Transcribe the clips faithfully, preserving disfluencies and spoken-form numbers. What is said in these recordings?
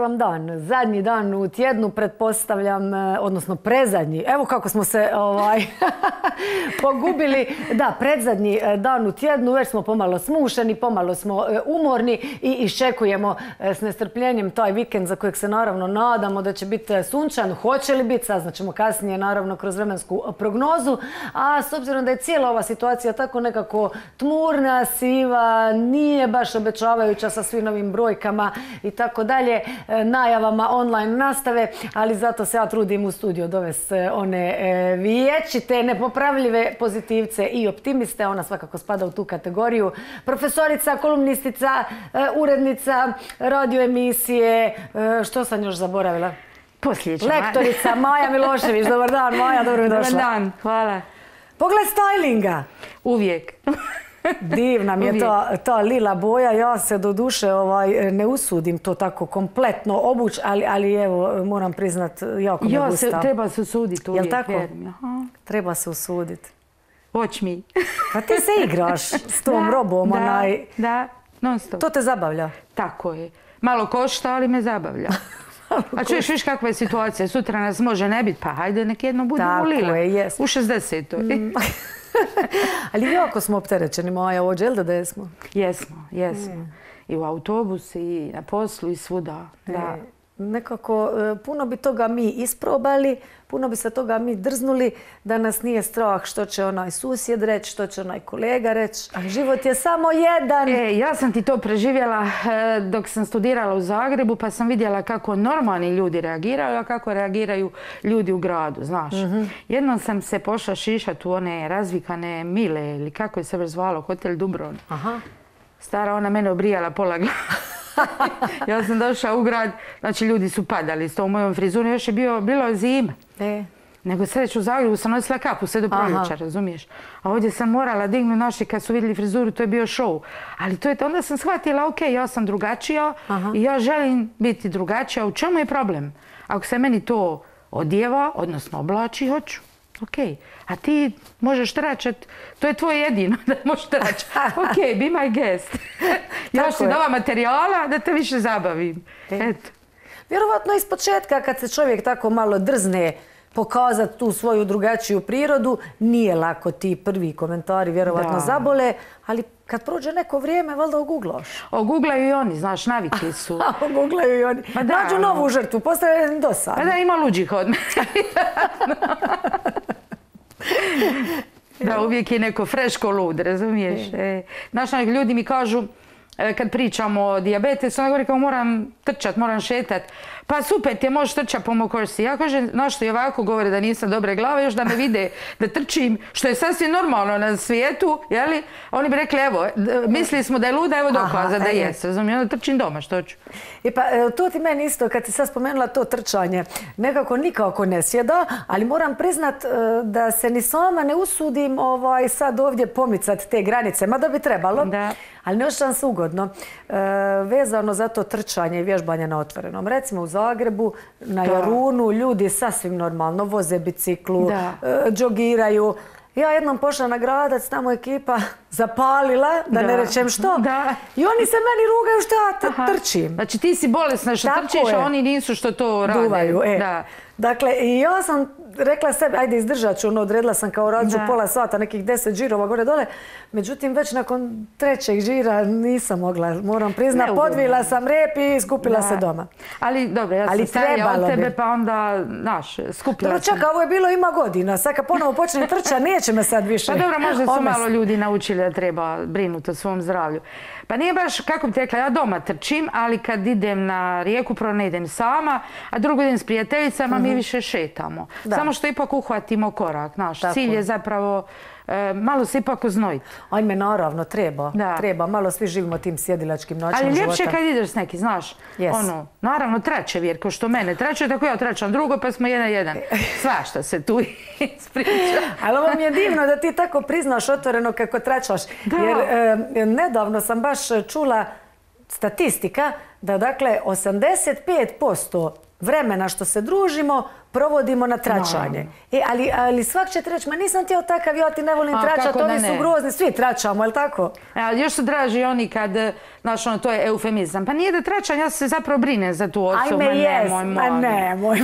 vam dan. Zadnji dan u tjednu, pretpostavljam, odnosno predzadnji. Evo kako smo se ovaj, pogubili. Da, predzadnji dan u tjednu, već smo pomalo smušeni, pomalo smo umorni i iščekujemo s nestrpljenjem taj vikend za kojeg se naravno nadamo da će biti sunčan. Hoće li biti, saznaćemo kasnije naravno kroz vremensku prognozu. A s obzirom da je cijela ova situacija tako nekako tmurna, siva, nije baš obećavajuća sa svim novim brojkama i tako dalje, najavama online nastave, ali zato se ja trudim u studio dovesti one vječite, nepopravljive pozitivce i optimiste. Ona svakako spada u tu kategoriju. Profesorica, kolumnistica, urednica radio emisije, što sam još zaboravila? Posljeća. Lektorica Maja Milošević. Dobar dan, Maja, dobro mi došla. Dobar dan, hvala. Pogled stylinga. Uvijek. Divna mi je ta lila boja. Ja se do duše ne usudim to tako kompletno obući, ali evo, moram priznat, jako me gusta. Treba se usuditi uvijek. Jel' tako? Treba se usuditi. Watch me. Pa ti se igraš s tom robom. Da, da, non stop. To te zabavlja? Tako je. Malo košta, ali me zabavlja. A čuješ, viš kakva je situacija, sutra nas može ne biti, pa hajde nek jedno budemo lile. Tako je, jes. U šezdesetoj. Ali jako smo opterećeni, Maja, ovdje, jel da jesmo? Jesmo, jesmo. I u autobusu, i na poslu, i svuda. Da. Nekako, puno bi toga mi isprobali, puno bi se toga mi drznuli, da nas nije strah što će onaj susjed reći, što će onaj kolega reći, a život je samo jedan. E, ja sam ti to preživjela dok sam studirala u Zagrebu, pa sam vidjela kako normalni ljudi reagiraju, a kako reagiraju ljudi u gradu, znaš. Jednom sam se pošla šišati u one razvikane Mile, ili kako je se već zvalo, hotel Dubrovnik. Stara ona mene obrijala pola glava. Ja sam došla u grad, znači ljudi su padali s tom mojom frizurom, još je bilo zima. Nego sreću u Zagrebu sam nosila kapu sve do proljeća, razumiješ? A ovdje sam morala dignuti, naši kad su vidjeli frizuru, to je bio show. Ali to je, onda sam shvatila, ok, ja sam drugačija i ja želim biti drugačija. U čemu je problem? Ako se meni to odjeva, odnosno oblači, hoću. Ok, a ti možeš tračat, to je tvoje jedino da možeš tračat. Ok, be my guest. Još si nova materijala da te više zabavim. Eto. Vjerovatno iz početka kad se čovjek tako malo drzne pokazati tu svoju drugačiju prirodu, nije lako, ti prvi komentari vjerovatno zabole, ali kad prođe neko vrijeme, valjda oguglaš. Oguglaju i oni, znaš, navikli su. Oguglaju i oni. Nađu novu žrtvu, postaje dosadno. Pa da, ima luđih od mene. Da, uvijek je neko freško lud, razumiješ? Znaš, ljudi mi kažu, kad pričamo o dijabetesu, ona govori kao moram trčat, moram šetat. Pa super, ti možeš trčat po moj košci. Ja kažem, znaš što i ovako govore da nisam dobre glave, još da me vide da trčim, što je sasvim normalno na svijetu, jeli? Oni bi rekli, evo, mislili smo da je luda, evo dokaza da jes, razumijem, onda trčim doma, što ću. I pa, to ti meni isto, kad ti sad spomenula to trčanje, nekako nikako ne sjeda, ali moram priznat da se ni sama ne usudim sad ovdje pomicat te granice, mada bi trebalo, ali ne osjećam se ugodno. Vezano za to trčanje i vježbanje na otvorenom. Recimo u Zagrebu, na Jarunu, ljudi sasvim normalno voze biciklu, džogiraju. Ja jednom pošla na Gradac, tamo ekipa zapalila, da ne rečem što. I oni se meni rugaju što ja trčim. Znači ti si bolesna što trčiš, a oni nisu što to rade. Duvaju, e. Dakle, i ja sam rekla sebi, ajde izdržat ću, odredila sam kao radžu pola sata, nekih deset žirova gore dole. Međutim, već nakon trećeg žira nisam mogla, moram priznat, podvila sam rep i skupila se doma. Ali dobro, ja sam starija od tebe, pa onda, znaš, skupila sam. Dobro, čekaj, ovo je bilo ima godina, sad kad ponovo počnem trčati, neće me sad više. Pa dobro, možda su malo ljudi naučili da treba brinuti o svom zdravlju. Pa nije baš, kako bi ti rekla, ja doma trčim, ali kad idem na rijeku, prvo ne idem sama, a drugo idem s prijateljicama, mi više šetamo. Samo što ipak uhvatimo korak, znaš. Cilj je zapravo malo se ipak uznojiti. Ajme, naravno, treba. Treba, malo svi živimo tim sjedilačkim načinom života. Ali ljepše kad ideš s neki, znaš. Ono, naravno, trače, jer ko što mene trače, tako ja tračam drugo, pa smo jedan jedan. Svašta se tu ispriča. Ali ovo mi je divno da ti tako priznaš otvoreno kako tračaš. Jer nedavno sam baš čula statistika da, dakle, osamdeset pet posto vremena što se družimo provodimo na tračanje. E, ali, ali svak će ti reći, ma nisam ti takav, ja ti ne volim tračati, ovi su grozni, svi tračamo, je li tako? E, ali još su draži oni kad, znaš, ono, to je eufemizam. Pa nije da tračam, ja se zapravo brinem za tu osobu. Ajme, jes, ma nemoj.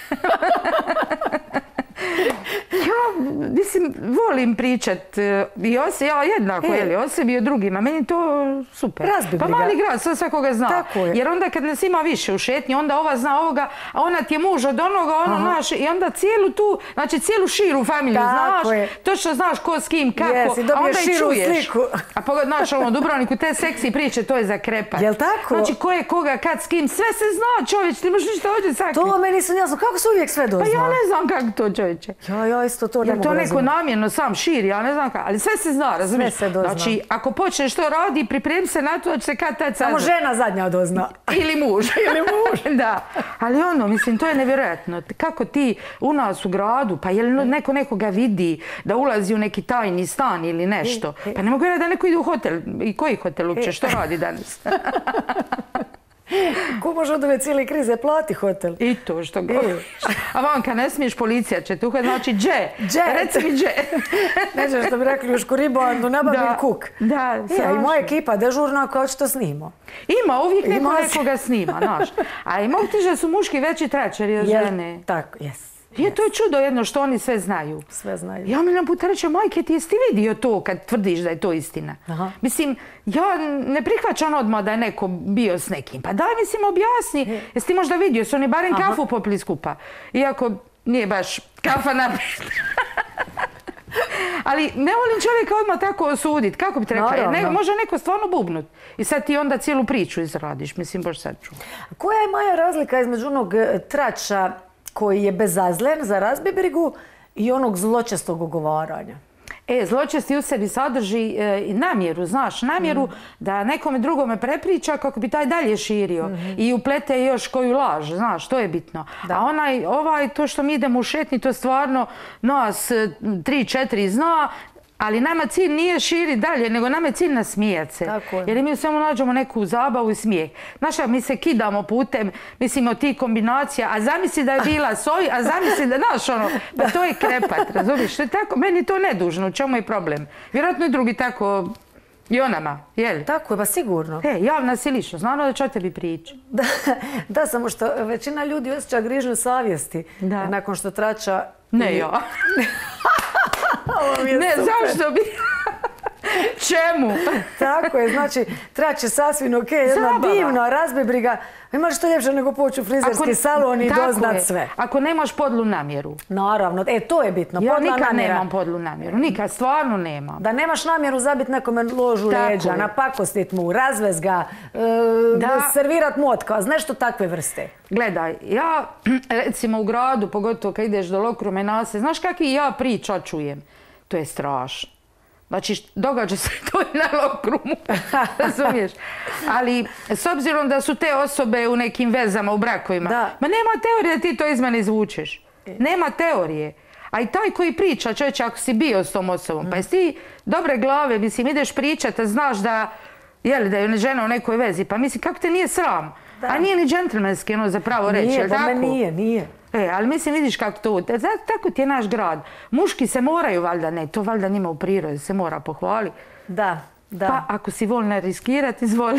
Ja, mislim, volim pričat i o sebi, ja jednako, jeli, o sebi i o drugima. Meni to super. Razbibliga. Pa mali grad, sve svakoga zna. Tako je. Jer onda kad nas ima više u šetnji, onda ova zna ovoga, a ona ti je muž od onoga, ono naš, i onda cijelu tu, znači cijelu širu familiju Tako znaš, je. točno znaš ko s kim, kako, Yes, i a onda i širu čuješ. sliku. A pogod, znaš, ono, u Dubrovniku, te seksi priče, to je za krepat. Jel tako? Znači, ko je koga, kad, s kim, sve se zna, čovječ, ti možeš ništa ovdje sakriti. To meni nisu jasno, kako se uvijek sve dozna? Pa ja ne znam kako to, čovječe. Ja, ja isto to ne Jer mogu to neko razumjeti. namjerno sam širi, ja ne znam kako, ali sve se zna, razumiješ? Sve se dozna. Znači, ako počneš to radi, pripremi se na to da će se kad tad Samo saznat. žena zadnja dozna. Ili muž. Ili muž. Da. Ali ono, mislim, to je nevjerojatno. Kako ti u nas u gradu, pa je li neko nekoga vidi da ulazi u neki tajni stan ili nešto? Pa ne mogu vjerati da neko ide u hotel. I koji hotel uopće? Što radi danas? Ko može od ove cijele krize plati hotel? I to što govoriš. A vanka ne smiješ, policija će tu, znači dže. Dže. Reci mi dže. Neće što bi rekli u Škuribandu, nabavim kuk. Da, E, i moja ekipa dežurna koja će to snimo. Ima, uvijek neko Ima. nekoga snima, znaš. A i mogu ti da su muški veći tračari od žene. Tako, jes. Je, to je čudo jedno što oni sve znaju. Sve znaju. Ja mi jedan puta reče, majke, ti jesi ti vidio to kad tvrdiš da je to istina? Aha. Mislim, ja ne prihvaćam odmah da je neko bio s nekim. Pa daj, mislim, objasni. Jesi ti možda vidio, su oni barem Aha. kafu popili skupa. Iako nije baš kafa naprijed. Ali ne volim čovjeka odmah tako osuditi. Kako bi ti rekla? Jer ne, može neko stvarno bubnut. I sad ti onda cijelu priču izradiš. Mislim, bož sad ću. Koja je Maja razlika između onog e, trača koji je bezazlen za razbibrigu i onog zločestog ugovaranja? E, zločesti u sebi sadrži e, i namjeru, znaš, namjeru da nekome drugome prepriča kako bi taj dalje širio i uplete još koju laž, znaš, to je bitno. Da. A onaj, ovaj, to što mi idemo u šetnji, to stvarno nas e, tri, četiri zna, ali nama cilj nije širi dalje, nego nama je cilj nasmijat se. Tako je. Jer mi u svemu nađemo neku zabavu i smijeh. Znaš, mi se kidamo putem, mislim, od tih kombinacija, a zamisli da je bila soji, a zamisli da, znaš, ono, pa to je krepat, razumiješ? To je tako, meni to nedužno, u čemu je problem? Vjerojatno i drugi tako, i onama, jel? Tako je, pa sigurno. E, javna si ličnost, znano da će o tebi prići. Da, da, samo što većina ljudi osjeća grižnju savjesti Da. nakon što trača... Ne ja. Ovo mi je Ne, super. zašto bi... Čemu? Tako je, znači trač je sasvim ok, jedna Zabava. divna razbibriga. Imaš što ljepše nego poći u frizerski salon i tako doznat je. sve. Ako nemaš podlu namjeru. Naravno, e, to je bitno. Ja podla nikad namjera. nemam podlu namjeru, nikad, stvarno nemam. Da nemaš namjeru zabiti nekome ložu Tako leđa, je. napakostit mu, razvez ga, e, Da. servirat mu otkaz, nešto takve vrste. Gledaj, ja recimo u gradu, pogotovo kad ideš do Lokrume nase, znaš kakvi ja priča čujem? To je strašno. Znači, događa se to i na Lokrumu, razumiješ? Ali, s obzirom da su te osobe u nekim vezama, u brakovima, Da. ma nema teorije da ti to iz mene izvučeš. Nema teorije. A i taj koji priča, čovječe, ako si bio s tom osobom, pa jesi ti dobre glave, mislim, ideš pričat, a znaš da, jeli, da je žena u nekoj vezi, pa mislim, kako te nije sram? Da. A nije ni džentlmenski, ono, zapravo reći, Nije, jel tako? bome nije, nije. E, ali mislim, vidiš kako to, zato tako ti je naš grad. Muški se moraju, valjda, ne, to valjda njima u prirodi se mora pohvaliti. Da, da. Pa ako si voljna riskirati, izvoli.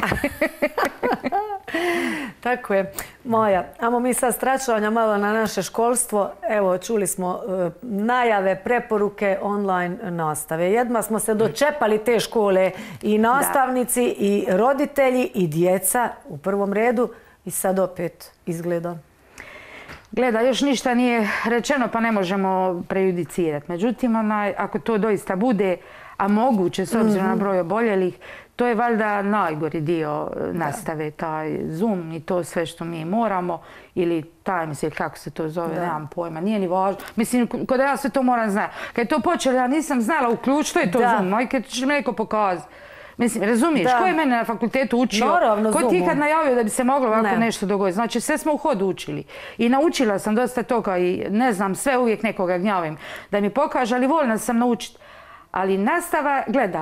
Tako je. Maja, ajmo mi sad stračavanja malo na naše školstvo. Evo, čuli smo e, najave, preporuke online nastave. Jedma smo se dočepali te škole i nastavnici, i roditelji, i djeca u prvom redu. I sad opet izgleda. Gleda, još ništa nije rečeno pa ne možemo prejudicirati. Međutim, onaj, ako to doista bude, a moguće s obzirom na broj oboljelih, to je valjda najgori dio nastave, taj Zoom i to sve što mi moramo, ili Times, ili kako se to zove, nemam pojma, nije ni važno. Mislim, kod ja sve to moram znati. Kad je to počelo, ja nisam znala uključ, što je to Zoom, majke, će mi neko pokazati. Mislim, razumiješ, ko je mene na fakultetu učio? Naravno, ko ti je kad najavio da bi se moglo ovako nešto dogoditi? Znači, sve smo u hodu učili. I naučila sam dosta toga i ne znam, sve uvijek nekoga gnjavim da mi pokaže, ali voljna sam naučiti. Ali nastava, gledaj,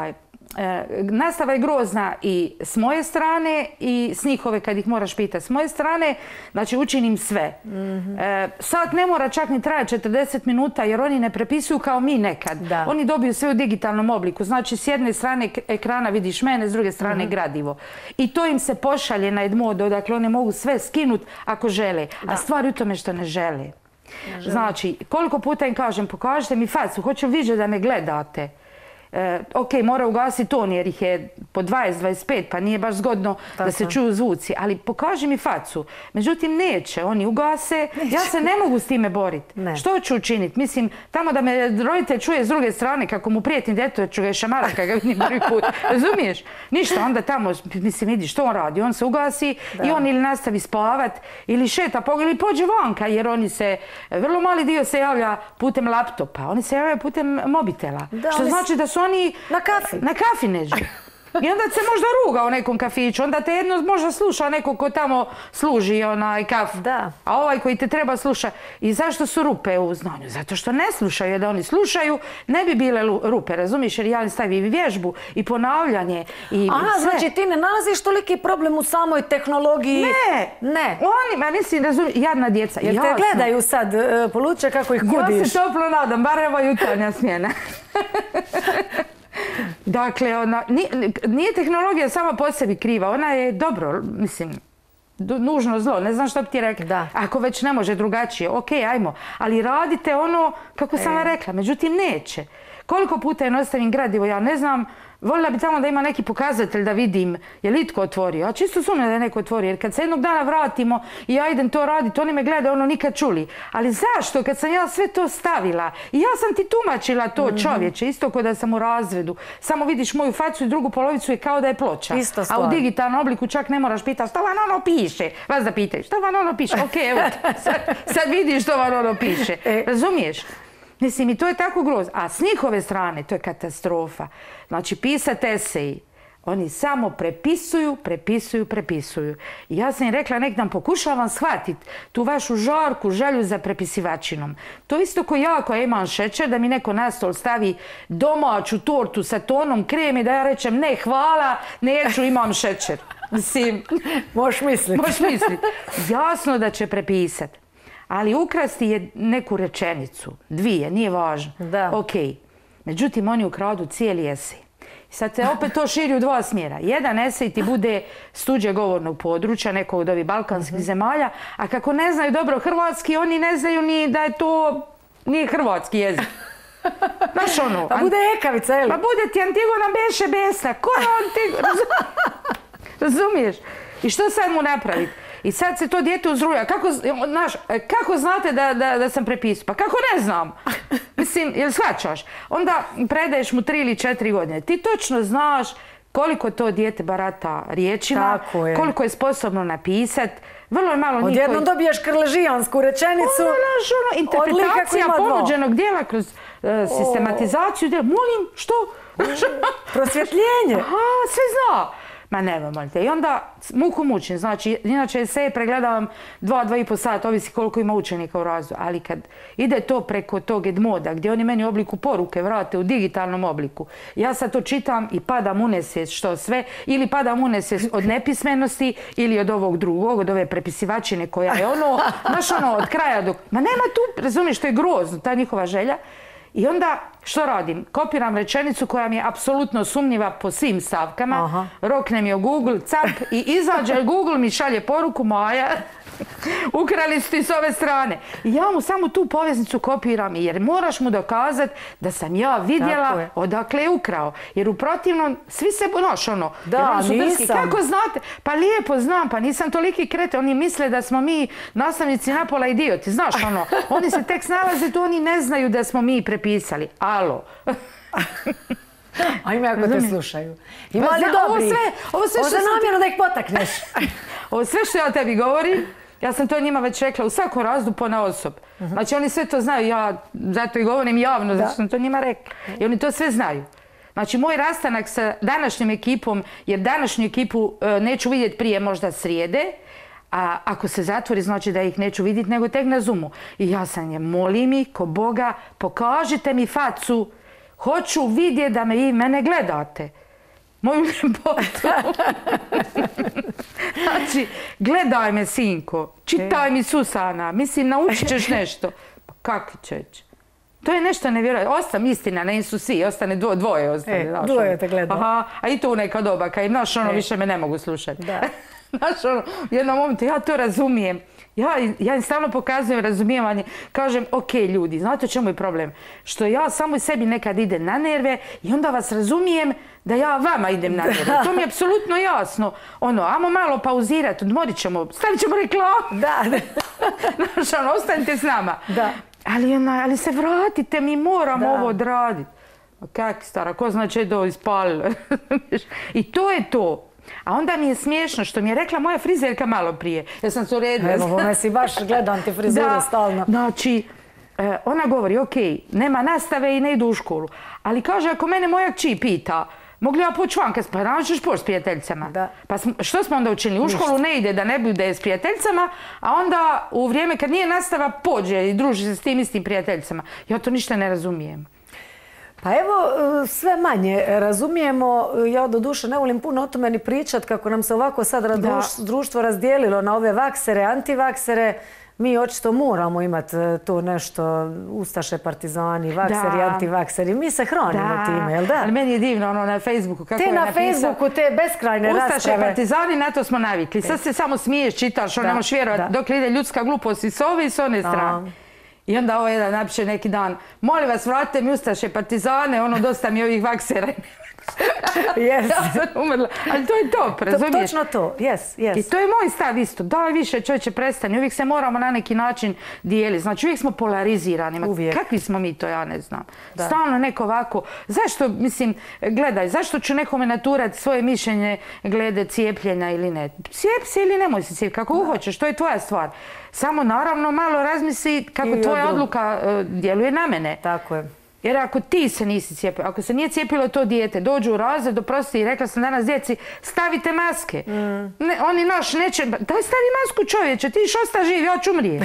nastava je grozna i s moje strane i s njihove kad ih moraš pitati s moje strane, znači učinim sve. Sat ne mora čak ni trajati četrdeset minuta jer oni ne prepisuju kao mi nekad. Oni dobiju sve u digitalnom obliku. Znači s jedne strane ekrana vidiš mene, s druge strane gradivo. I to im se pošalje na Edmodo, dakle one mogu sve skinuti ako žele. A stvar u tome što ne žele. Znači, koliko puta im kažem, pokažite mi facu, hoću vidjeti da me gledate. Ok, mora ugasiti ton jer ih je po dvadeset do dvadeset pet pa nije baš zgodno da se čuju zvuci, ali pokaži mi facu. Međutim, neće, oni ugase, ja se ne mogu s time boriti. Što ću učiniti? Mislim, tamo da me roditelj čuje s druge strane kako mu prijetim djeto, ću ga je šamara kada ga vidim prvi put. Razumiješ? Ništa, onda tamo, mislim, vidi što on radi. On se ugasi i on ili nastavi spavat ili šeta ili pođe vanka jer oni se, vrlo mali dio se javlja putem laptopa, oni se javljaju putem mobitela. Što znači da su oni na kafi. Na kafi neđu. I onda se možda ruga u nekom kafiću, onda te jedno možda sluša neko ko tamo služi onaj kaf. Da. A ovaj koji te treba sluša. I zašto su rupe u znanju? Zato što ne slušaju, jer da oni slušaju, ne bi bile rupe, razumiješ? Jer ja stavi vježbu i ponavljanje i Aha, sve. znači ti ne nalaziš toliki problem u samoj tehnologiji? Ne. Ne. Oni, ma mislim, razumiješ, jadna djeca. Jer te gledaju sad, poluče kako ih kudiš. Ja se toplo nadam, bar evo jutarnja smjena. Dakle, ona, nije tehnologija sama po sebi kriva, ona je dobro, mislim, nužno zlo, ne znam što bi ti rekla. Ako već ne može drugačije, ok, ajmo, ali radite ono kako sam vam rekla, međutim neće. Koliko puta je ostavim gradivo, ja ne znam, voljela bi tamo da ima neki pokazatelj da vidim je li itko otvorio. A čisto sumnjam da je neko otvorio, jer kad se jednog dana vratimo i ja idem to raditi, oni me gledaju, ono nikad čuli. Ali zašto? Kad sam ja sve to stavila i ja sam ti tumačila to, čovječe, isto kao da sam u razredu. Samo vidiš moju facu i drugu polovicu je kao da je ploča. A u digitalnom obliku čak ne moraš pitati što vam ono piše. Vas da pitaju što vam ono piše. Ok, evo, sad vidiš što vam ono piše. Razumiješ? Mislim, i to je tako grozno. A s njihove strane, to je katastrofa. Znači, pisati eseji, oni samo prepisuju, prepisuju, prepisuju. I ja sam im rekla, nek nam pokušavam shvatiti tu vašu žarku, želju za prepisivačinom. To isto ko ja koja imam šećer, da mi neko na stol stavi domaću tortu sa tonom kreme, da ja rečem, ne, hvala, neću, imam šećer. Mislim, možeš misliti. Možeš misliti. Jasno da će prepisati. Ali ukrasti je neku rečenicu, dvije, nije važno. Ok. Međutim, oni ukradu cijeli esej. Sad se opet to širi u dva smjera. Jedan esej ti bude s tuđeg govornog područja, nekog od ovih balkanskih zemalja, a kako ne znaju dobro hrvatski, oni ne znaju ni da je to nije hrvatski jezik. Znaš ono... Pa bude ekavica, je li? Pa bude ti Antigona beše besna. Ko je Antigona? Razumiješ? I što sad mu napraviti? I sad se to dijete uzruja. Kako, znaš, kako znate da, da, da sam prepisao? Pa kako ne znam? Mislim, jel shvaćaš? Onda predaješ mu tri ili četiri godine. Ti točno znaš koliko to dijete barata riječima, je. Koliko je sposobno napisat. Vrlo je malo njih koji... Odjednom dobiješ krležijansku rečenicu. Ono, naš, ono, interpretacija ponuđenog dijela kroz uh, sistematizaciju dijela. Molim, što? Prosvjetljenje. Aha, sve zna. Ma nema, moljte. I onda muku mučim. Znači, inače se pregledavam dva, dva i po sata, ovisi koliko ima učenika u razredu. Ali kad ide to preko tog Edmoda, gdje oni meni u obliku poruke vrate u digitalnom obliku, ja sad to čitam i padam u nesvijest što sve, ili padam u nesvijest od nepismenosti, ili od ovog drugog, od ove prepisivačine koja je ono, znaš ono, od kraja dok... Ma nema tu, razumiješ, to je grozno, ta njihova želja. I onda, što radim? Kopiram rečenicu koja mi je apsolutno sumnjiva po svim stavkama, roknem je u Google, cap, i izađe Google mi šalje poruku, Maja, ukrali su ti s ove strane. I ja mu samo tu poveznicu kopiram, jer moraš mu dokazati da sam ja vidjela odakle je ukrao. Jer u protivnom, svi se, noš ono, da, nisam. Kako znate? Pa lijepo znam, pa nisam toliki krete. Oni misle da smo mi nastavnici napola idioti, znaš ono. Oni se tek snalaze tu, oni ne znaju da smo mi prepisali. Alo. A ima ako te slušaju. Ima li dobri? Ovo sve što namjerno da ih potakneš. Ovo sve što ja tebi govorim, ja sam to njima već rekla u svakom razdu ponaosob. Znači oni sve to znaju, ja zato i govorim javno, zato sam to njima rekla. I oni to sve znaju. Znači moj rastanak sa današnjom ekipom, jer današnju ekipu neću vidjeti prije možda srijede, a ako se zatvori znači da ih neću vidjeti nego tek na Zoomu. I ja sam je, molim mi, ko Boga, pokažite mi facu, hoću vidjeti da me vi mene gledate. moju ljepotu. Znači, gledaj me, sinko, čitaj mi Susana, mislim, naučit ćeš nešto. Pa kako ćeš? To je nešto nevjerojatno. Ostam, istina, ne su svi, ostane dvo, dvoje. Ostane, e, dvoje te gleda. Aha, a i tu neka doba, kad im, znaš, ono, e. više me ne mogu slušati. Da. Znaš, ono, u jednom momentu, ja to razumijem. Ja, ja im stalno pokazujem razumijevanje. Kažem, ok, ljudi, znate čemu je problem? Što ja samo sebi nekad idem na nerve i onda vas razumijem da ja vama idem na nerve. To mi je apsolutno jasno. Ono, ajmo malo pauzirati, odmorit ćemo, stavit ćemo reklamu. Da. Znaš, ono, ostanite s nama. Da. Ali, ona, ali se vratite, mi moramo da. ovo odraditi. Kak stara, ko zna će do ispalila. I to je to. A onda mi je smiješno što mi je rekla moja frizerka malo prije. Ja sam se uredila. Evo, ona si baš gledam ti frizure stalno. Znači, ona govori, ok, nema nastave i ne idu u školu. Ali kaže, ako mene moja kći pita, mogu li ja poći vanka, pa naravno ćeš poći s prijateljicama. Da. Pa što smo onda učinili? U školu ne ide da ne bude s prijateljicama, a onda u vrijeme kad nije nastava pođe i druži se s tim istim prijateljicama. Ja to ništa ne razumijem. Pa evo, sve manje razumijemo. Ja do duše ne volim puno o tome ni pričat kako nam se ovako sad društvo razdijelilo na ove vaksere, antivaksere. Mi očito moramo imati to nešto, ustaše, partizani, vakseri, antivakseri. Mi se hranimo time, jel da? Ali meni je divno ono na Facebooku kako je napisao. Te na Facebooku, te beskrajne rasprave. Ustaše, partizani, na to smo navikli. Sad se samo smiješ, čitaš, ono nemaš vjerovati dok ide ljudska glupost i s ove i s one strane. I onda ovo jedan napiše neki dan, molim vas, vratite mi ustaše, partizane, ono dosta mi ovih vaksera. Yes. Ja sam umrla. Ali to je to, razumiješ? Točno to, yes, yes. I to je moj stav isto. Daj više, čovječe, prestani. Uvijek se moramo na neki način dijeliti. Znači, uvijek smo polarizirani. Uvijek. Kakvi smo mi to, ja ne znam. Da. Stalno neko ovako. Zašto, mislim, gledaj, zašto ću nekome naturati svoje mišljenje glede cijepljenja ili ne? Cijep se ili nemoj se cijepiti, kako hoćeš, to je tvoja stvar. Samo naravno malo razmisli kako tvoja odluka uh, djeluje na mene. Tako je. Jer ako ti se nisi cijepio, ako se nije cijepilo to dijete, dođu u razred, oprosti, i rekla sam danas djeci, stavite maske. Mm. Ne, oni naš neće, daj stavi masku čovječe, ti iš osta živ, ja ću umrije.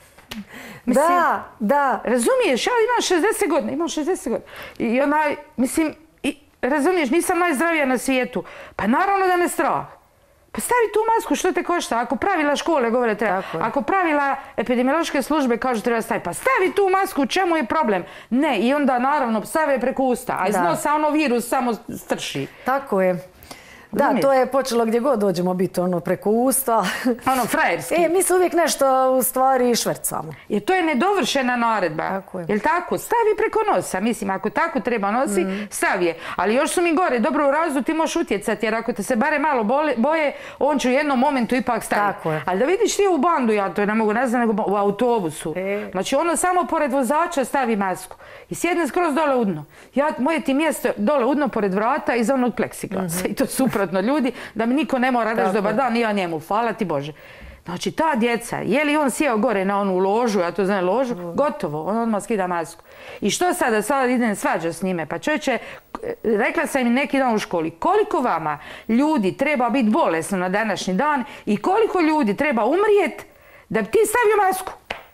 Mislim, da, da. Razumiješ, ja imam šezdeset godina, imam šezdeset godina. I onaj, mislim, i, razumiješ, nisam najzdravija na svijetu. Pa naravno da me strah. Pa stavi tu masku, što te košta? Ako pravila škole govore treba, ako pravila epidemiološke službe kažu treba staviti, pa stavi tu masku, čemu je problem? Ne, i onda naravno stave preko usta, a iz nosa ono virus samo strši. Tako je. Da, to je počelo gdje god dođemo biti, ono, preko usta. Ono, frajerski. E, mi se uvijek nešto u stvari švrcamo. Jer to je nedovršena naredba. Tako je. Jel' tako? Stavi preko nosa. Mislim, ako tako treba nosi, mm. stavi je. Ali još su mi gore, dobro u razu ti možeš utjecati, jer ako te se bare malo boje, on će u jednom momentu ipak staviti. Tako je. Ali da vidiš ti u bandu, ja to ne mogu ne znam, nego u autobusu. E. Znači, ono samo pored vozača stavi masku. I sjedne skroz dole u dno. Ja, moje ti mjesto dole u dno pored vrata iza onog pleksiglasa. Mm-hmm. I to suprotno ljudi, da mi niko ne mora reći dobar dan, ni ja njemu, hvala ti Bože. Znači, ta djeca, je li on sjeo gore na onu ložu, ja to znam ložu, gotovo, on odmah skida masku. I što sada, sada idem svađa s njime? Pa čovječe, rekla sam im neki dan u školi, koliko vama ljudi treba biti bolesno na današnji dan i koliko ljudi treba umrijet da bi ti stavio masku?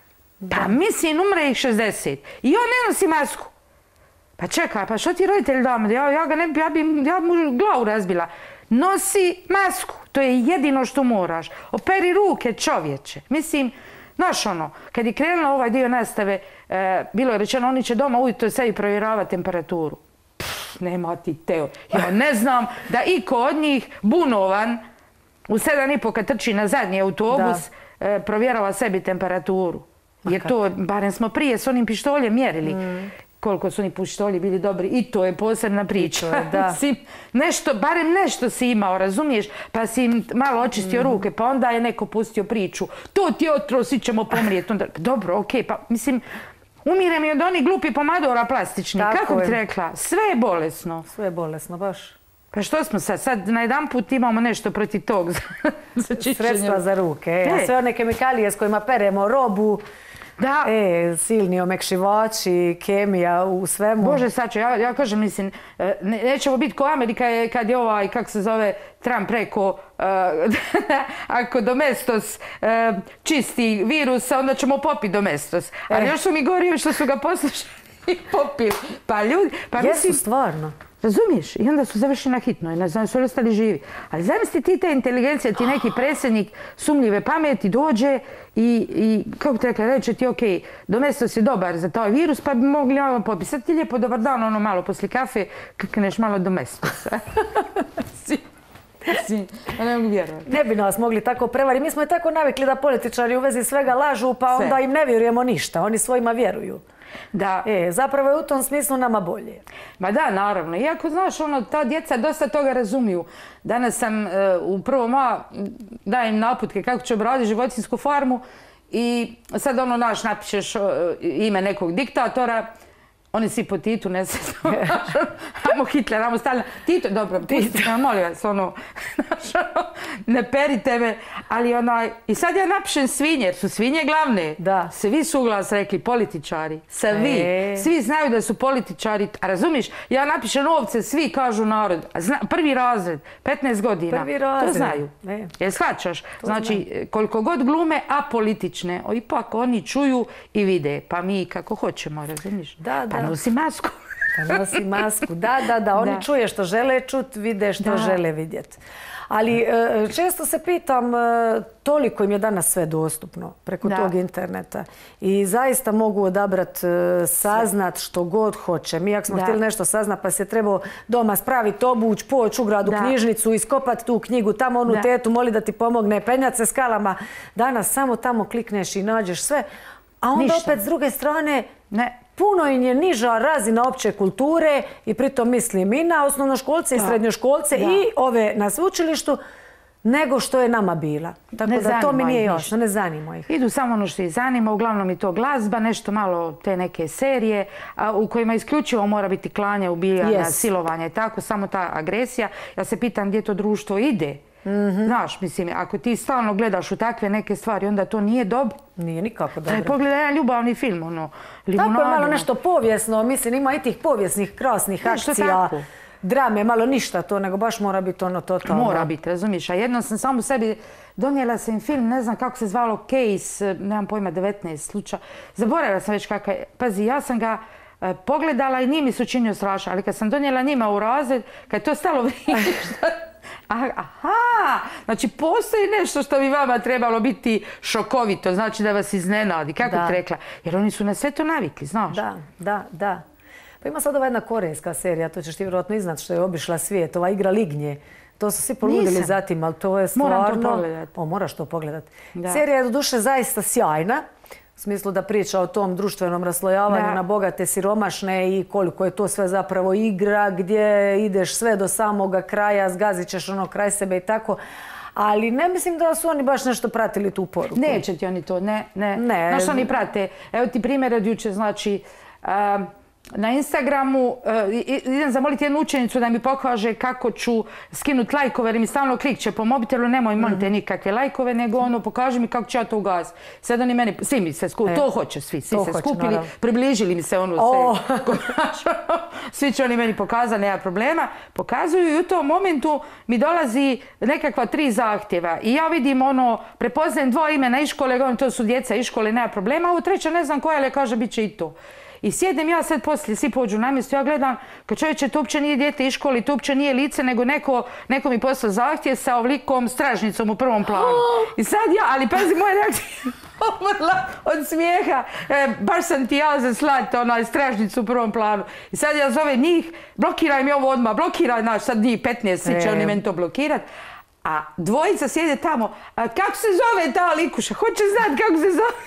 Pa mislim, umre ih šezdeset. I on ne nosi masku. Pa čekaj, pa što ti roditelji dame? Ja, ja ga ne bi, ja bi, ja bi mu glavu razbila. Nosi masku, to je jedino što moraš. Operi ruke, čovječe. Mislim, znaš ono, kad je krenula ovaj dio nastave, e, bilo je rečeno, oni će doma ujutro sebi provjeravati temperaturu. Pff, nema ti teo. Ja ne znam da iko od njih bunovan u sedam i po kad trči na zadnji autobus e, provjerava sebi temperaturu. Jer to, barem smo prije s onim pištoljem mjerili. Mm. Koliko su oni pištolji bili dobri. I to je posebna priča. Je, da. Sim, nešto, barem nešto si imao, razumiješ? Pa si im malo očistio mm. ruke, pa onda je neko pustio priču. To ti je otro, svi ćemo pomrijeti. Onda, dobro, okej, okay, pa mislim, umire mi od onih glupi pomadora plastični. Tako Kako bi ti rekla? Sve je bolesno. Sve je bolesno, baš. Pa što smo sad? Sad na jedan put imamo nešto protiv tog za, za čišćenje. Sredstva za ruke. E. Sve one kemikalije s kojima peremo robu. Da. E, silni omekšivači, kemija u svemu. Bože, Sačo, ja, ja kažem, mislim, ne, nećemo biti ko Amerika je kad je ovaj, kako se zove, Trump rekao, uh, ako Domestos uh, čisti virus, onda ćemo popiti Domestos. Ali e. još su mi govorili što su ga poslušali i popili. Pa ljudi, pa Jesu mislim, stvarno. Razumiješ? I onda su završili na hitnoj, ne znam, su li ostali živi. Ali zamisli ti te inteligencije, ti neki predsjednik sumnjive pameti dođe i, i kako te rekla, reče ti, ok, domesto si dobar za taj virus, pa bi mogli malo popisati ti lijepo, dobar dan, ono malo poslije kafe, kakneš malo domesto se. Ne mogu vjerovati. Ne bi nas mogli tako prevariti. Mi smo i tako navikli da političari u vezi svega lažu, pa onda im ne vjerujemo ništa. Oni svojima vjeruju. Da. E, zapravo je u tom smislu nama bolje. Ma da, naravno. Iako, znaš, ono, ta djeca dosta toga razumiju. Danas sam uh, u prvom A dajem naputke kako će obraditi životinjsku farmu i sad ono, naš, napišeš uh, ime nekog diktatora, oni svi po Titu, ne znam, amo Hitler, amo Stalina. Tito, dobro, pustite, molim vas, ono, ne perite me, ali onaj, i sad ja napišem svinje, jer su svinje glavne. Da. Svi su uglas rekli političari, svi, svi znaju da su političari, a razumiš, ja napišem ovce, svi kažu narod, prvi razred, petnaest godina, prvi razred. To znaju. Jer shvaćaš, znači, koliko god glume apolitične, ipak oni čuju i vide, pa mi kako hoćemo, razumiš? Da, da. Pa nosi masku. Pa nosi masku, da, da, da. Oni čuje što žele čut, vide što žele vidjeti. Ali često se pitam, toliko im je danas sve dostupno preko tog interneta. I zaista mogu odabrati, saznat što god hoće. Mi ako smo htjeli nešto saznat, pa se trebao doma spraviti, obuć, poći u gradu knjižnicu, iskopati tu knjigu, tamo onu tetu, moli da ti pomogne, penjati se skalama. Danas samo tamo klikneš i nađeš sve. A onda opet s druge strane, puno im je niža razina opće kulture i pritom mislim i na osnovnoškolce i srednjoškolce i ove na sveučilištu nego što je nama bila. Tako da to mi nije jasno, ne zanima ih. Idu samo ono što ih zanima, uglavnom i to glazba, nešto malo te neke serije u kojima isključivo mora biti klanja, ubijanja, silovanja i tako, samo ta agresija. Ja se pitam gdje to društvo ide. Znaš, mislim, ako ti stalno gledaš u takve neke stvari, onda to nije dobro. Nije nikako dobro. Pogledaj jedan ljubavni film, ono, Limunadu. Tako je malo nešto povijesno, mislim, ima i tih povijesnih, krasnih akcija, drame, malo ništa to, nego baš mora biti ono totalno. Mora biti, razumiješ. A jednom sam samo sebi, donijela sam film, ne znam kako se zvalo, Case, nemam pojma, devetnaest slučaj. Zaboravila sam već kakav je. Pazi, ja sam ga pogledala i nije mi se učinio strašno, ali kad sam donijela njima u razred, kad je to stalo vrijeme, aha, znači postoji nešto što bi vama trebalo biti šokovito, znači da vas iznenadi, kako ti rekla? Jer oni su na sve to navikli, znaš? Da, da, da. Pa ima sad ova jedna korejska serija, to ćeš ti vjerojatno iznat što je obišla svijet, ova Igra lignje. To su svi poludili za tim, ali to je stvarno... Moram to pogledati. O, moraš to pogledati. Serija je do duše zaista sjajna. U smislu da priča o tom društvenom raslojavanju na bogate, siromašne i koliko je to sve zapravo igra gdje ideš sve do samoga kraja, zgazit ćeš ono kraj sebe i tako. Ali ne mislim da su oni baš nešto pratili tu poruku. Neće ti oni to, ne, ne. Znaš, oni prate. Evo ti primjer od juče, znači... Na Instagramu idem zamoliti jednu učenicu da mi pokaže kako ću skinuti lajkove, jer mi stalno klikće po mobitelu, nemoj molite nikakve lajkove, nego ono pokaži mi kako ću ja to ugasiti. Sad oni meni, svi mi se skupili, to hoće svi, svi se skupili, približili mi se ono sve. Svi će oni meni pokazati, nema problema. Pokazuju i u tom momentu mi dolazi nekakva tri zahtjeva i ja vidim ono, prepoznajem dva imena iz škole, govorim to su djeca iz škole, nema problema, a ovo treće ne znam koja, ali kaže bit će i to. I sjedem ja sad poslije, svi pođu na mjesto, ja gledam, kad čovječe, to uopće nije dijete iz škole, to uopće nije lice, nego neko, neko mi poslao zahtjev sa ovlikom stražnicom u prvom planu. I sad ja, ali pazi, moja reakcija umrla od smijeha, e, baš sam ti ja za slat, onaj stražnicu u prvom planu. I sad ja zovem njih, blokiraj mi ovo odmah, blokiraj, znaš, sad njih petnaest, svi će oni meni to blokirat. A dvojica sjede tamo, a, kako se zove ta likuša, hoće znati kako se zove.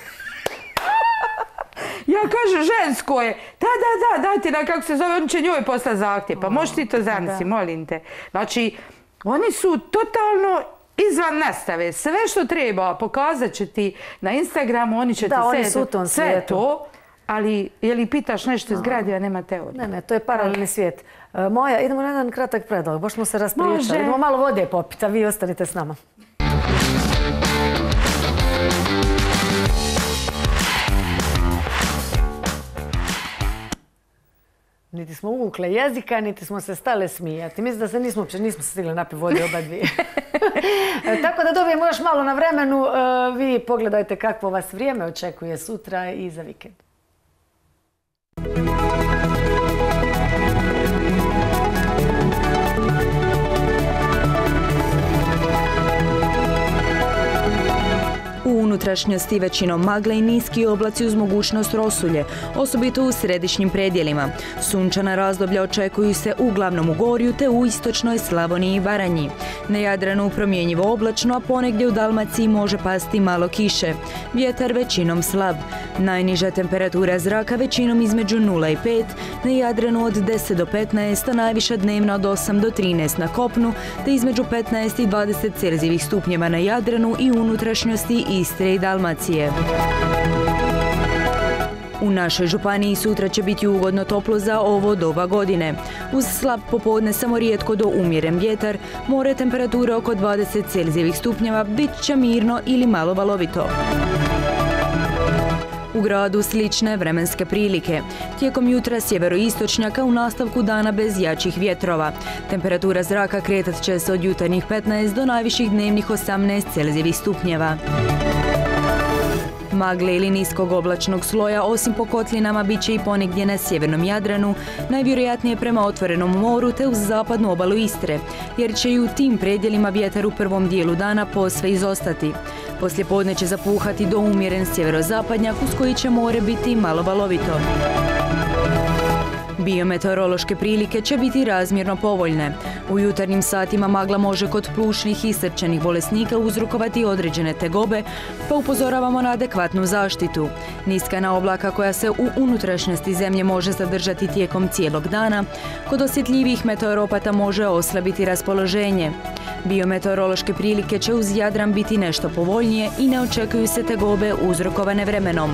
Ja kažem, žensko je. Da, da, da, dajte nam kako se zove, on će njoj poslati zahtjev. Pa možeš ti to zamisli, molim te. Znači, oni su totalno izvan nastave. Sve što treba pokazat će ti na Instagramu, oni će ti sve to. Ali, je li pitaš nešto iz gradiva, nema teorije. Ne, ne, to je paralelni svijet. Moja, idemo na jedan kratak predlog, baš smo se raspričali. Idemo malo vode popiti, a vi ostanite s nama. Niti smo uvukle jezika, niti smo se stale smijati. Mislim da se nismo uopće, nismo se stigli napiti vode oba dvije. Tako da dobijemo još malo na vremenu. Vi pogledajte kakvo vas vrijeme očekuje sutra i za vikend. unutrašnjosti većinom magle i niski oblaci uz mogućnost rosulje, osobito u središnjim predjelima. Sunčana razdoblja očekuju se uglavnom u Gorju te u istočnoj Slavoniji i Baranji. Na Jadranu promjenjivo oblačno, a ponegdje u Dalmaciji može pasti malo kiše. Vjetar većinom slab. Najniža temperatura zraka većinom između nula i pet, na Jadranu od deset do petnaest, a najviša dnevna od osam do trinaest na kopnu, te između petnaest i dvadeset celzijevih stupnjeva na Jadranu i unutrašnjosti Istre i Dalmacije. U našoj županiji sutra će biti ugodno toplo za ovo doba godine. Uz slab popodne samo rijetko do umjeren vjetar, more temperature oko dvadeset celzijevih stupnjeva, bit će mirno ili malo valovito. U gradu slične vremenske prilike. Tijekom jutra sjeveroistočnjaka, u nastavku dana bez jačih vjetrova. Temperatura zraka kretat će se od jutarnjih petnaest do najviših dnevnih osamnaest celzijevih stupnjeva. Magle ili niskog oblačnog sloja, osim po kotlinama, bit će i ponegdje na sjevernom Jadranu, najvjerojatnije prema otvorenom moru te uz zapadnu obalu Istre, jer će i u tim predjelima vjetar u prvom dijelu dana posve izostati. Poslijepodne će zapuhati do umjeren sjeverozapadnjak uz koji će more biti malo valovito. Biometeorološke prilike će biti razmjerno povoljne. U jutarnjim satima magla može kod plućnih i srčanih bolesnika uzrokovati određene tegobe, pa upozoravamo na adekvatnu zaštitu. Niskana oblaka koja se u unutrašnjosti zemlje može zadržati tijekom cijelog dana, kod osjetljivih meteoropata može oslabiti raspoloženje. Biometeorološke prilike će uz Jadran biti nešto povoljnije i ne očekuju se tegobe uzrokovane vremenom.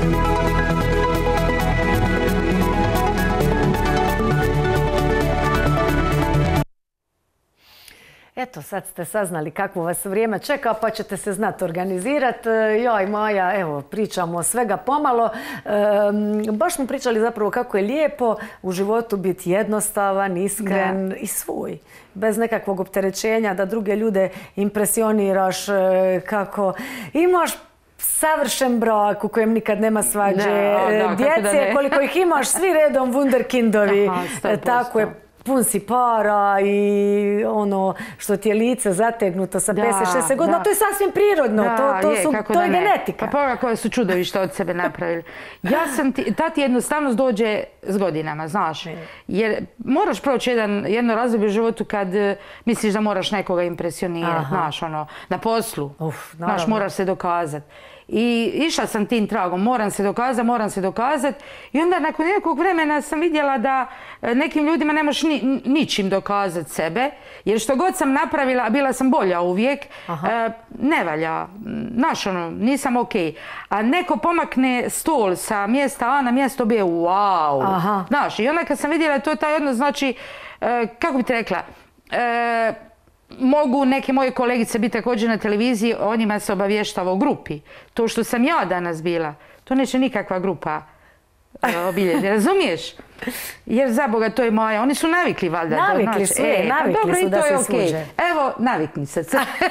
Eto, sad ste saznali kako vas vrijeme čeka, pa ćete se znati organizirati. Ja i Maja, evo, pričamo svega pomalo. E, baš smo pričali zapravo kako je lijepo u životu biti jednostavan, iskren da. I svoj. Bez nekakvog opterećenja, da druge ljude impresioniraš, kako imaš savršen brak u kojem nikad nema svađe. Da, da, djece, koliko ih imaš, svi redom wunderkindovi. Aha, tako je. Pun si para i ono što ti je lice zategnuto sa pedeset šezdeset godina, to je sasvim prirodno, da, to, to, je, su, to je genetika. Pa pogledaj koje su čudovišta od sebe napravili. Ja sam ti, ta ti jednostavnost dođe s godinama, znaš. Jer moraš proći jedan, jedno razdoblje u životu kad misliš da moraš nekoga impresionirati, znaš, ono, na poslu, Uf, znaš, moraš se dokazati. I išla sam tim tragom, moram se dokazati, moram se dokazati. I onda nakon nekog vremena sam vidjela da nekim ljudima ne možeš ni, ničim dokazati sebe. Jer što god sam napravila, a bila sam bolja uvijek, e, ne valja. Znaš, ono, nisam okej. A neko pomakne stol sa mjesta A na mjesto B, wow. Aha. Znaš, i onda kad sam vidjela to je taj odnos, znači, e, kako bi ti rekla, e, mogu neke moje kolegice biti također na televiziji, o njima se obavještava o grupi. To što sam ja danas bila, to neće nikakva grupa obilježiti, razumiješ? Jer za Boga to je moja, oni su navikli valjda. Navikli su, e, navikli dobro, su da se služe. Evo, navikni se.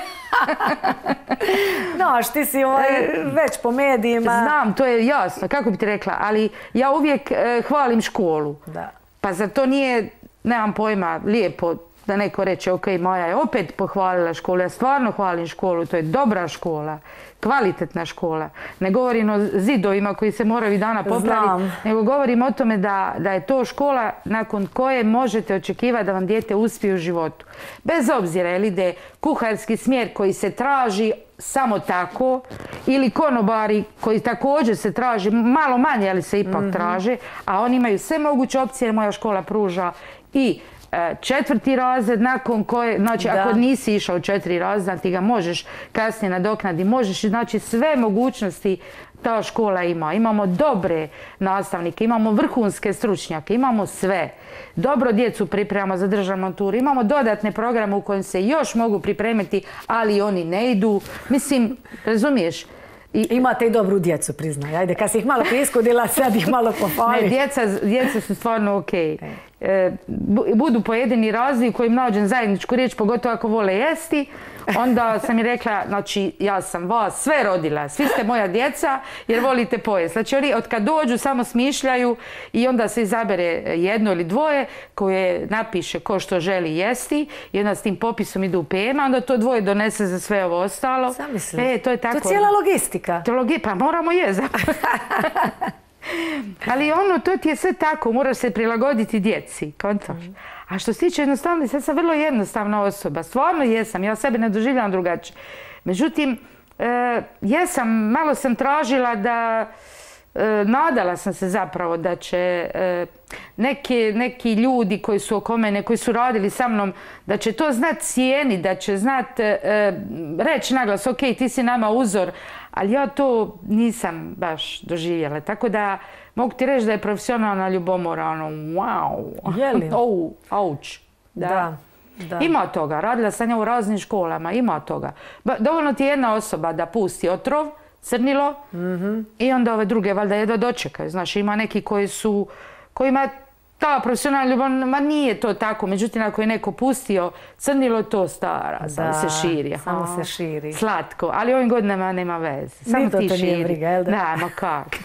Znaš, ti si ovaj, već po medijima. Znam, to je jasno, kako bi ti rekla, ali ja uvijek eh, hvalim školu. Da. Pa za to nije, nemam pojma, lijepo da neko reče, ok, moja je opet pohvalila školu, ja stvarno hvalim školu, to je dobra škola, kvalitetna škola. Ne govorim o zidovima koji se moraju dana popraviti, nego govorim o tome da, da je to škola nakon koje možete očekivati da vam dijete uspije u životu. Bez obzira je li ide kuharski smjer koji se traži samo tako, ili konobari koji također se traži, malo manje, ali se ipak mm-hmm. traže, a oni imaju sve moguće opcije, moja škola pruža i četvrti razred nakon koje, znači da. Ako nisi išao četiri razreda, ti ga možeš kasnije nadoknadi, možeš, znači sve mogućnosti ta škola ima. Imamo dobre nastavnike, imamo vrhunske stručnjake, imamo sve. Dobro djecu pripremamo za državnu maturu, imamo dodatne programe u kojim se još mogu pripremiti, ali oni ne idu. Mislim, razumiješ? I, imate i dobru djecu, priznaj. Ajde, kad si ih malo priskudila, sad ih malo pohvali. Ne, djeca, djeca su stvarno okej. Okay. budu pojedini razli u kojim nađem zajedničku riječ, pogotovo ako vole jesti, onda sam mi rekla, znači ja sam vas sve rodila, svi ste moja djeca jer volite pojesti. Znači oni od kad dođu samo smišljaju i onda se izabere jedno ili dvoje koje napiše ko što želi jesti i onda s tim popisom idu u P M, onda to dvoje donese za sve ovo ostalo. Zamisli. E, to je tako. To je cijela logistika. To logi... Pa moramo jesti. Ali ono, to ti je sve tako, moraš se prilagoditi djeci, kontaš. A što se tiče jednostavnosti, ja sam vrlo jednostavna osoba, stvarno jesam, ja sebe ne doživljam drugačije. Međutim, e, jesam, malo sam tražila da, e, nadala sam se zapravo da će e, neki, neki ljudi koji su oko mene, koji su radili sa mnom, da će to znat cijeni, da će znat e, reći naglas, ok, ti si nama uzor, ali ja to nisam baš doživjela. Tako da mogu ti reći da je profesionalna ljubomora, ono, wow. Je li? Oh, auč. Da. Da, da. Ima toga. Radila sam ja u raznim školama, ima toga. Ba, dovoljno ti je jedna osoba da pusti otrov, crnilo, mm-hmm. i onda ove druge valjda jedva dočekaju. Znaš, ima neki koji su, kojima ta profesionalna ljubav, ma nije to tako. Međutim, ako je neko pustio crnilo, to stara, da, samo se širi. Samo se širi. Slatko, ali ovim godinama nema veze. Samo ti širi. Nije briga, jel da? Da, no kak.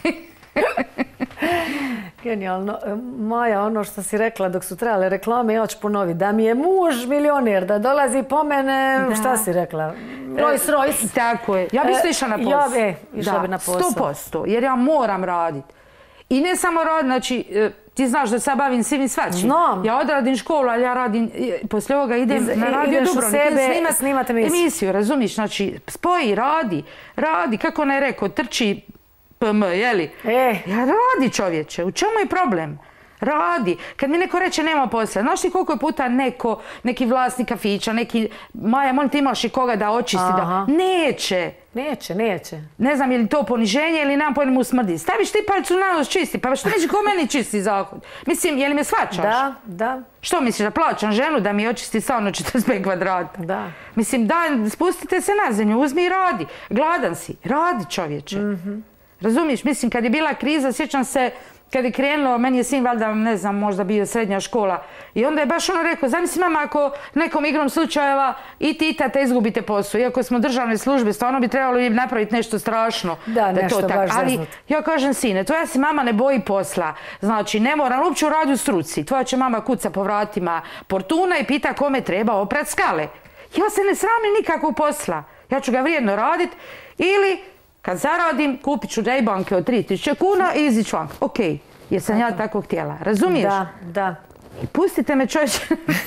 Genijalno. Maja, ono što si rekla dok su trebale reklame, ja ću ponoviti. Da mi je muž milioner, da dolazi po mene, da. Šta si rekla? Rolls Royce. Tako je. Ja bi isto išla na posao. Ja bi išla bi na posao. sto posto. Jer ja moram raditi. I ne samo raditi, znači, ti znaš da se bavim svim i svačim. Znam. Ja odradim školu, ali ja radim, poslije ovoga idem na Radio Dubrovnik. Sebe, snimate emisiju. Emisiju, razumiš? Znači, spoji, radi, radi, kako ona je rekao, trči P M, jeli? E. Ja radi, čovječe, u čemu je problem? Radi. Kad mi neko reče nema posla, znaš ti koliko je puta neko, neki vlasnik kafića, neki, Maja, molim ti imaš i koga da očisti, da... Neće. Neće, neće. Ne znam je li to poniženje ili nam pojene mu smrdi. Staviš ti palcu na nos čisti, pa što neće ko meni čisti zahod? Mislim, je li me shvaćaš? Da, da. Što misliš, da plaćam ženu da mi očisti stvarno četrdeset pet kvadrata? Da. Mislim, da, spustite se na zemlju, uzmi i radi. Gladan si, radi, čovječe. Mm-hmm. Razumiješ, mislim, kad je bila kriza, sjećam se, kad je krenulo, meni je sin valjda, ne znam, možda bio srednja škola. I onda je baš ono rekao, zamisli mama, ako nekom igrom slučajeva i ti i tata izgubite posao. Iako smo državne službe, stvarno bi trebalo napraviti nešto strašno. Da, da nešto to baš Ali zeznut. Ja kažem, sine, tvoja se mama ne boji posla. Znači, ne moram uopće u radu struci. Tvoja će mama kuca po vratima portuna i pita kome treba oprat skale. Ja se ne sramim nikakvog posla. Ja ću ga vrijedno raditi ili... Kad zaradim, kupit ću džajbanke od tri tisuće kuna i izić van. Ok, jer sam ja tako htjela. Razumiješ? Da, da. I pustite me, čovječe.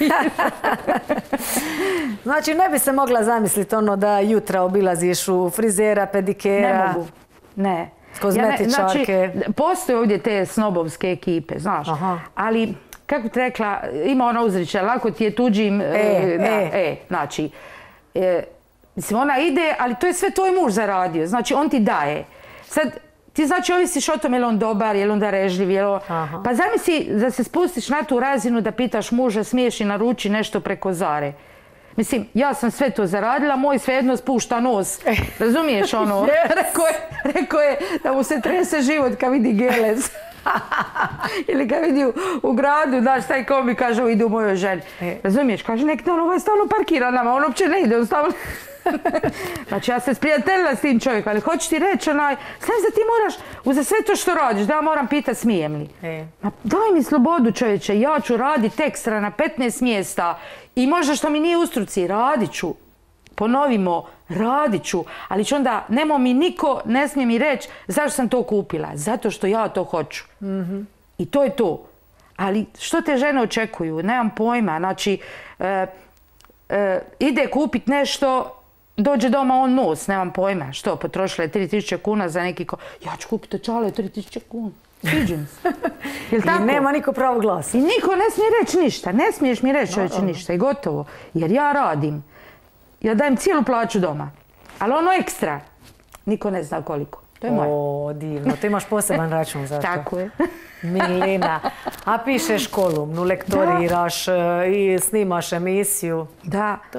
Znači, ne bi se mogla zamisliti ono da jutra obilaziš u frizera, pedikera. Ne mogu. Ne. Kozmetičarke. Ja ne, znači, postoje ovdje te snobovske ekipe, znaš. Aha. Ali, kako ti rekla, ima ona uzričaj, lako ti je tuđim... E, da, e. e, znači... E, Mislim, ona ide, ali to je sve tvoj muž zaradio. Znači, on ti daje. Sad, ti znači ovisiš o tome je li on dobar, je li on darežljiv, je li on... Pa zamisli da se spustiš na tu razinu da pitaš muža, smiješ i naruči nešto preko Zare. Mislim, ja sam sve to zaradila, moj svejedno spušta nos. Razumiješ ono? Yes. Rekao je, rekao je da mu se trese život kad vidi Gelez. Ili kad vidi u, u gradu, znaš, taj ko mi kaže, ide u mojoj ženi. E. Razumiješ? Kaže, nek dan, ovaj stalno parkira nama, on uopće ne ide, on stavno... Znači, ja se sprijateljila s tim čovjekom, ali hoću ti reći, onaj, znaš da ti moraš, uza sve to što radiš, da ja moram pitati smijem li. E. Ma, daj mi slobodu, čovječe, ja ću raditi ekstra na petnaest mjesta i možda što mi nije u struci, radit ću. Ponovimo, radit ću, ali ću onda, nemo mi niko, ne smije mi reći zašto sam to kupila. Zato što ja to hoću. Mm-hmm. I to je to. Ali što te žene očekuju? Nemam pojma. Znači, e, e, ide kupit nešto, dođe doma on nos, nemam pojma. Što, potrošila je tri tisuće kuna za neki ko... Ja ću kupiti očale tri tisuće kuna. Sviđim se. Jel tako? I nema niko pravo glasa. I niko ne smije reći ništa. Ne smiješ mi reći čovječe ništa. I gotovo. Jer ja radim. Ja dajem cijelu plaću doma. Ali ono ekstra, niko ne zna koliko. To je moje. O, divno. To imaš poseban račun za to. Tako je. Milina. A pišeš kolumnu, lektoriraš i snimaš emisiju. Da. Top.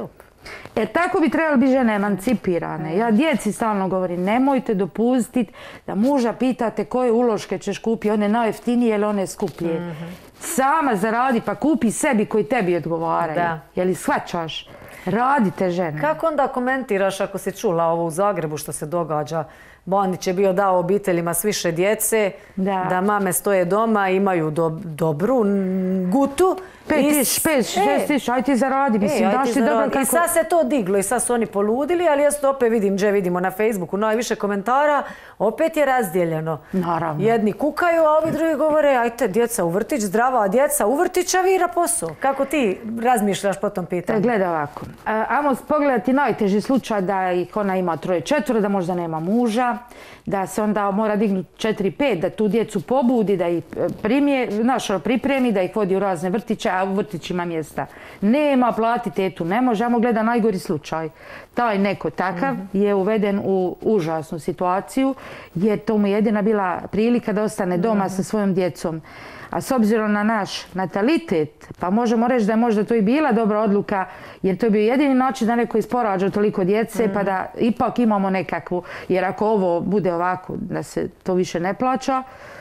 E, tako bi trebali biti žene emancipirane. Ja djeci stalno govorim, nemojte dopustiti da muža pitate koje uloške ćeš kupiti, one najjeftinije ili one skuplje. Sama zaradi pa kupi sebi koji tebi odgovaraju. Je li shvaćaš? Radite žene. Kako onda komentiraš ako si čula ovo u Zagrebu što se događa? Bandić je bio dao obiteljima s više djece, da mame stoje doma, imaju dobru gutu. Pet, pet, šest tiš, aj ti zaradi. I sad se to diglo i sad su oni poludili, ali ja to opet vidim, gdje vidimo na Facebooku najviše komentara, opet je razdijeljeno. Naravno. Jedni kukaju, a ovi drugi govore, ajte, djeca u vrtić, zdrava djeca u vrtić, a vi na posao. Kako ti razmišljaš po tom pitanju? Gledaj ovako. Ajmo pogledati najteži slučaj da ih ona ima troje četvoro, da možda nema muža, da se onda mora dignuti četiri pet, da tu djecu pobudi, da ih pripremi, da ih vodi u razne vrtiće, a u vrtićima mjesta nema, plati tetu ne može. Ajmo gleda najgori slučaj. Taj neko takav je uveden u užasnu situaciju jer to mu je jedina bila prilika da ostane doma sa svojom djecom. A s obzirom na naš natalitet, pa možemo reći da je možda to i bila dobra odluka, jer to je bio jedini način da neko isporađa toliko djece, pa da ipak imamo nekakvu, jer ako ovo bude ovako, da se to više ne plaća,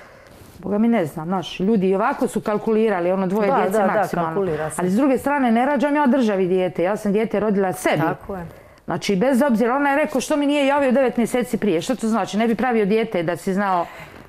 Boga mi ne znam, znaš, ljudi i ovako su kalkulirali, ono dvoje djece maksimalno. Ali s druge strane, ne rađam ja državi dijete, ja sam dijete rodila sebi. Tako je. Znači, bez obzira, ona je rekao što mi nije javio devet mjeseci prije. Što to znači? Ne bi pravio dijete da si znao...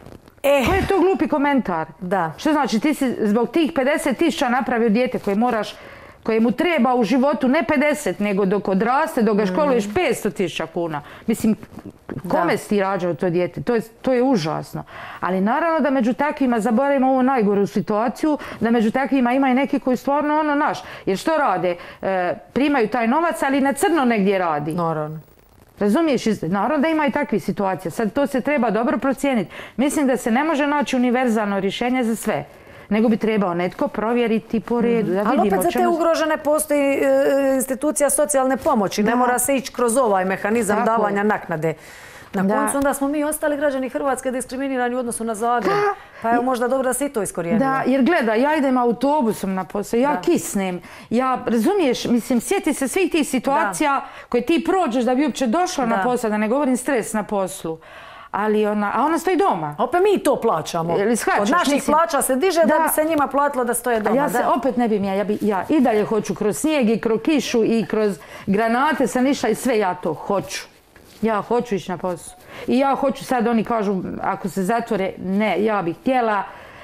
Koji je to glupi komentar? Da. Što znači, ti si zbog tih pedeset tisuća napravio dijete koje moraš, koje mu treba u životu ne pedeset, nego dok odraste, dok ga školuješ petsto tisuća kuna. Mislim, kome si ti rađao to dijete? To je užasno. Ali naravno da među takvima, zaboravimo ovu najgoru situaciju, da među takvima ima i neki koji stvarno ono naš. Jer što rade? Primaju taj novac, ali na crno negdje radi. Naravno. Razumiješ? Naravno da ima i takvih situacija. Sad to se treba dobro procijeniti. Mislim da se ne može naći univerzalno rješenje za sve. Nego bi trebao netko provjeriti po redu. Ali opet za te ugrožene postoji institucija socijalne pomoći. Ne mora se ići kroz ovaj mehanizam davanja naknade. Na koncu onda smo mi ostali građani Hrvatske diskriminirani u odnosu na Zagreb. Pa je možda dobro da se i to iskorijenilo. Da, jer gledaj, ja idem autobusom na posao, ja kisnem. Ja, razumiješ, mislim, sjeti se svih tih situacija koje ti prođeš da bi uopće došla na posao, da ne govorim stres na poslu. Ali ona, a ona stoji doma. Opet mi to plaćamo. Od naših plaća se diže da bi se njima platilo da stoje doma. Ja se opet ne bih ja, ja i dalje hoću kroz snijeg i kroz kišu i kroz granate sam išla i sve ja to hoću. Ja hoću ići na posao. I ja hoću sad, oni kažu, ako se zatvore, ne, ja bih htjela.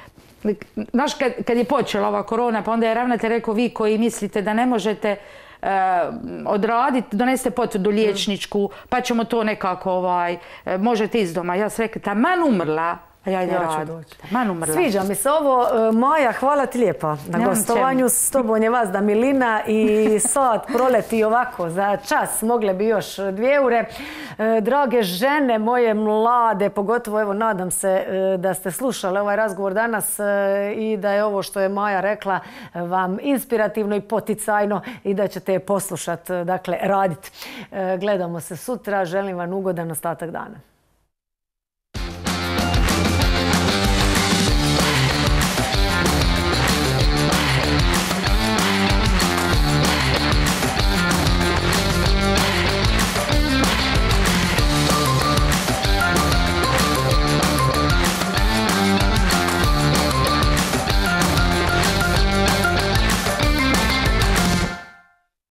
Znaš, kad je počela ova korona, pa onda je ravnatelj rekao, vi koji mislite da ne možete odraditi, donesete potvrdu liječničku, pa ćemo to nekako, možete iz doma. Ja sam rekla, taman umrla, a ja idem raditi. Sviđa mi se ovo. Maja, hvala ti lijepa na gostovanju. S tobom je vas da Milina i sat proleti ovako za čas. Mogle bi još dvije ure. Drage žene, moje mlade, pogotovo evo nadam se da ste slušali ovaj razgovor danas i da je ovo što je Maja rekla vam inspirativno i poticajno i da ćete je poslušati, dakle raditi. Gledamo se sutra. Želim vam ugodan ostatak dana.